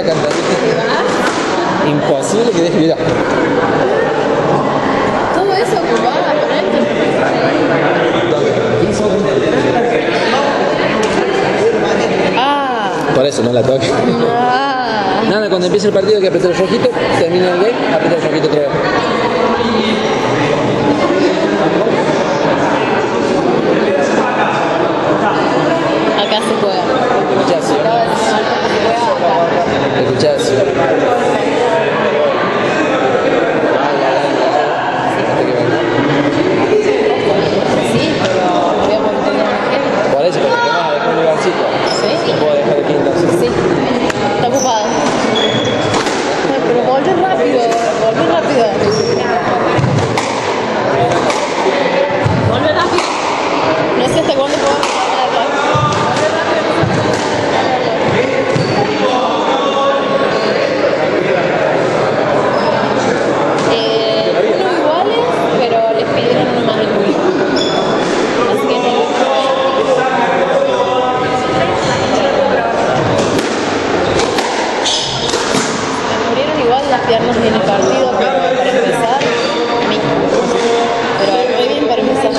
a cantar. Imposible que deje vida. Todo eso ocupaba con esto. Por eso no la toque. Nada, cuando empiece el partido hay que apretar el rojito, termina el game, apretar el rojito otra vez. Acá se juega. ¿Escuchás? ¿Escuchás? Sí, voy a poner una. Por eso, porque te vas a dejar un lugarcito. Sí. Lo puedo dejar aquí entonces. Sí, está ocupado. Ay, pero volve rápido, volve rápido. Volve rápido. No sé hasta cuándo puedo unos iguales, pero les pidieron uno más duro. Así que me murieron igual las piernas en el partido, pero para empezar, pero muy bien para empezar.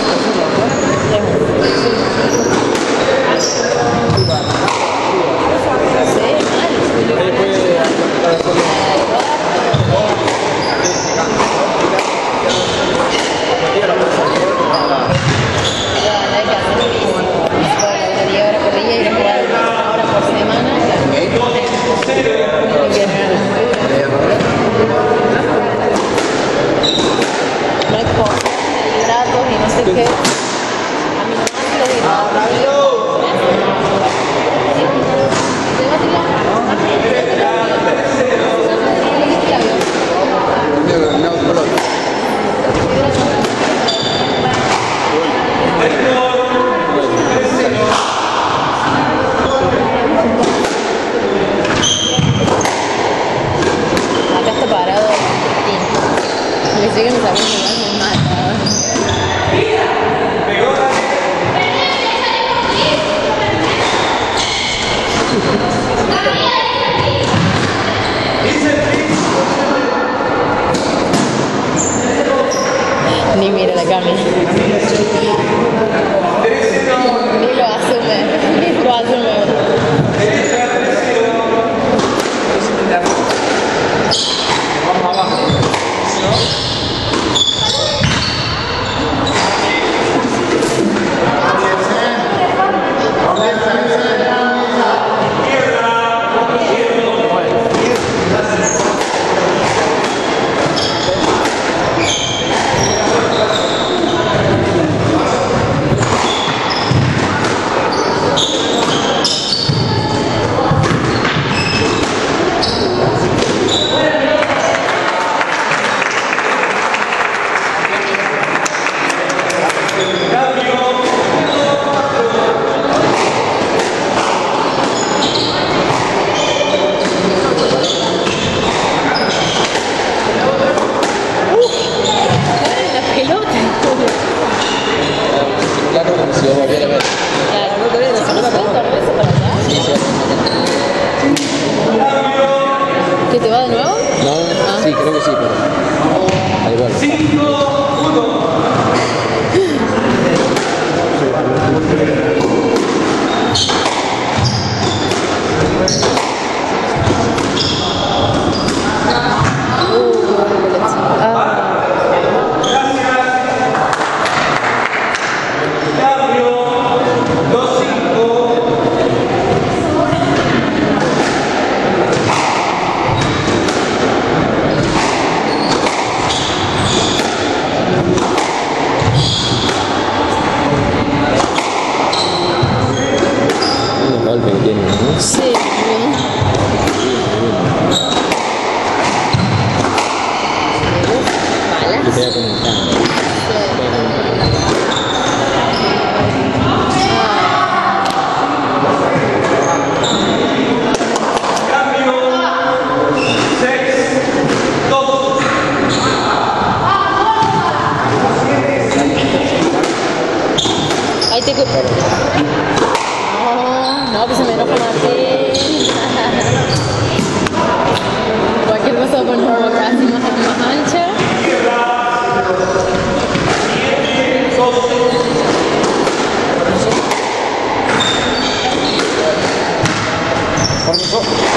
Ni mira la Cami. Ni lo asume. Ni lo asume. Vamos abajo. ¿Que te va de nuevo? No, sí, creo que sí, pero al igual. 5-1. Golpe que tiene, ¿no? Sí. Que te da con el cambio. Ahí te... No, no, que se me enoja Martín. eso ponemos acá así más ancha. Permiso.